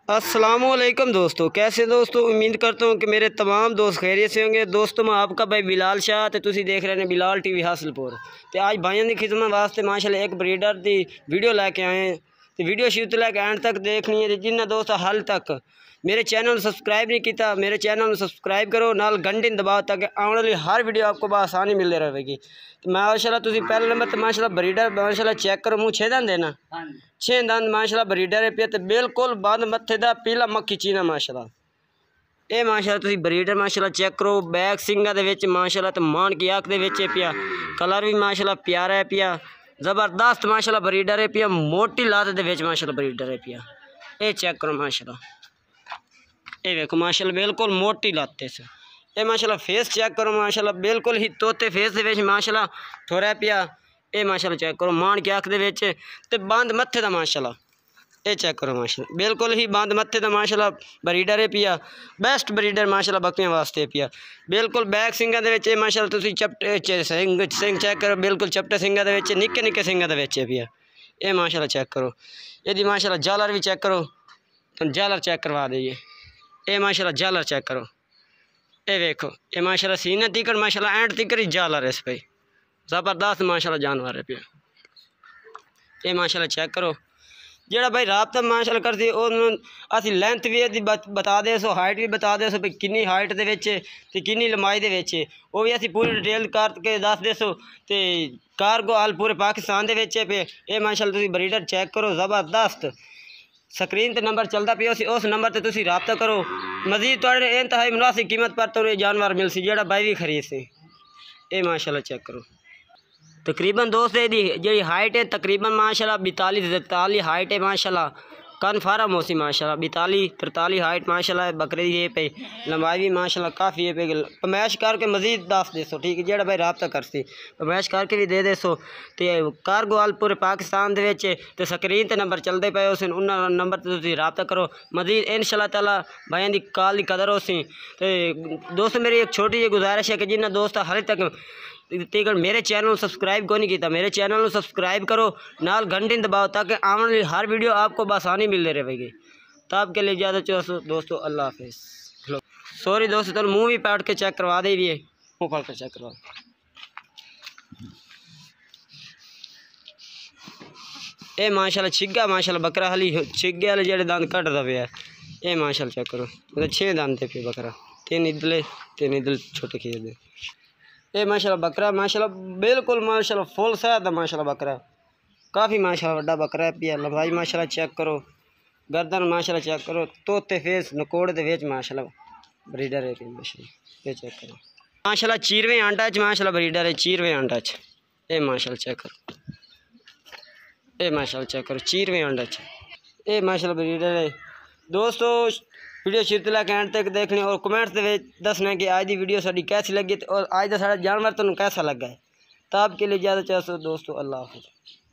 अस्सलामुअलैकुम दोस्तों, कैसे दोस्तों। उम्मीद करता हूँ कि मेरे तमाम दोस्त खैरियत से होंगे। दोस्तों मैं आपका भाई बिलाल शाह तो तुसी देख रहे हैं बिलाल टीवी हासिलपुर। तो आज भाइयों की खिदमत वास्ते माशाल्लाह एक ब्रीडर की वीडियो लैके आए हैं। तो वीडियो शुरू तो लैके एंड तक देखनी है। जिन्हें दोस्त हाल तक मेरे चैनल सब्सक्राइब नहीं किया, मेरे चैनल सब्सक्राइब करो, नाल घंटी दबाओ ताकि आने वाली हर वीडियो आपको आसानी मिलती रहेगी। तो माशाल्लाह तुसी पहले नंबर तो माशाल्लाह ब्रीडर माशाल्लाह चेक करो, मुँह 6 दंद देना 6 दंद माशाल्लाह ब्रीडर है पे तो बिल्कुल बंद मत्थे दा पीला मक्खी चीना माशाल्लाह। ये माशाल्लाह तुसी ब्रीडर माशाल्लाह चेक करो। बैक सिंगा दे विच माशाल्लाह तो मान की आँख दे विच है पिया, कलर भी माशाल्लाह प्यारा है पिया, ज़बरदस्त माशाल्लाह ब्रीडर है पिया, मोटी लात दे विच माशाल्लाह ब्रीडर है पिया। ये चेक करो माशाल्लाह, ये देखो माशाल्लाह बिल्कुल मोटी लाते से। ये माशाल्लाह फेस चेक करो माशाल्लाह बिल्कुल ही तोते फेस दे विच माशाल्लाह थोड़ा पिया। ये माशाल्लाह चेक करो मान की आँख दे विच ते बंद मत्थे दा माशाल्लाह। ये चेक करो माशाल्लाह बिल्कुल ही बंद मत्थे दा माशाल्लाह ब्रीडर है पिया, बेस्ट ब्रीडर माशाल्लाह बकरियां वास्ते पिया। बिल्कुल बैक सिंगा दे विच माशाल्लाह तुसी चपटे सिंग चेक करो, बिल्कुल चपटे सिंगा दे विच निक्के निक्के सिंगा दे विच पिया। ये माशाल्लाह चेक करो, यदि माशाल्लाह जालर भी चेक करो तो जालर चेक करवा दीजिए। ये माशाल्लाह जालर चेक करो, ये देखो ये माशाल्लाह सीने तिकड़ माशाल्लाह एंड तिकड़ ही जालर है इस पे, ज़बरदस्त माशाल्लाह जानवर है पिया। ये माशाल्लाह चेक करो। जेड़ा भाई राबता माशाल्लाह करती असी लेंथ भी बता दे सो, हाइट भी बता दे सो, किन्नी हाइट दे विच ते किन्नी लंबाई दे विच वो भी असी पूरी डिटेल करके दस दे सो। ते कार्गो हाल पूरे पाकिस्तान दे विच पे। ये माशाल्लाह तुसी ब्रीडर चेक करो ज़बरदस्त। स्क्रीन ते नंबर चलता पे उस नंबर ते तुसी राबता करो। मजीद थोड़े इंतहाई मुनासिब कीमत पर तो जानवर मिल सी जेड़ा भाई भी खरीद सी। ये माशाल्लाह चेक करो। तकरीबन दोस्त जी हाइट है तकरीबन माशाल्लाह 42-43 हाइट है माशाल्लाह। कन्फर्म हो सी माशाल्लाह 42-43 हाइट माशाल्लाह बकरे दी है पे। लंबाई भी माशाल्लाह काफ़ी है पे। पमैश करके मजीद दस दे सो, ठीक है जेड़ा भाई राबता कर सी पमैश करके भी दे सो। तो कार्गो वाल पूरे पाकिस्तान दे विच ते स्क्रीन ते नंबर चलते पे उस नंबर ते तुसीं राबता करो। मजीद इंशाल्लाह ताला भाइयों की कॉल की कदर हो सी। तो दोस्तों मेरी एक छोटी जी गुजारिश है कि जिन्हें दोस्त हाले तक तीकर मेरे चैनल सब्सक्राइब को नहीं किया, मेरे चैनल सब्सक्राइब करो, नाल घंटी दबाओ ताकि आने वाली हर वीडियो आपको आसानी मिलती रहेगी। तब के लिए ज़्यादा चाहो दोस्तों अल्लाह हाफिज़। सॉरी दोस्तों तो मुँह भी पाट के चेक करवा दे, भी मुँह पाट के चेक करवा। ये माशाल्लाह छिग्गा माशाल्लाह बकरा हाली छिग्गे वाले जेड़े दंद कटदा पे। ये माशाल्लाह चेक करो मतलब 6 दंद पे बकरा, 3 इधले 3 इधर छोटे खीर दे। ये माशाल्लाह बकरा माशाल्लाह बिल्कुल माशाल्लाह फुल सेहत दा माशाल्लाह बकरा, काफ़ी माशाल्लाह बड़ा बकरा है पिया। लंबाई माशाल्लाह चेक करो, गर्दन माशाल्लाह चेक करो, तोते फेस नकोड़ दे विच माशाल्लाह ब्रीडर है माशाल्लाह। ये चेक करो माशाल्लाह 4वें आंडा च माशाल्लाह ब्रीडर है 4वें आंडा च। ये माशाल्लाह चेक करो, ये माशाल्लाह चेक करो 4वें आंडा च। ये माशाल्लाह ब्रीडर है। दोस्तों वीडियो शुरू लैके एंड तक देखनी और कमेंट्स के दसना कि आज की वीडियो साड़ी कैसी लगी और आज का सारा जानवर तुहानू कैसा लगा है। तब के लिए ज़्यादा चाहो दोस्तों अल्लाह हाफिज़।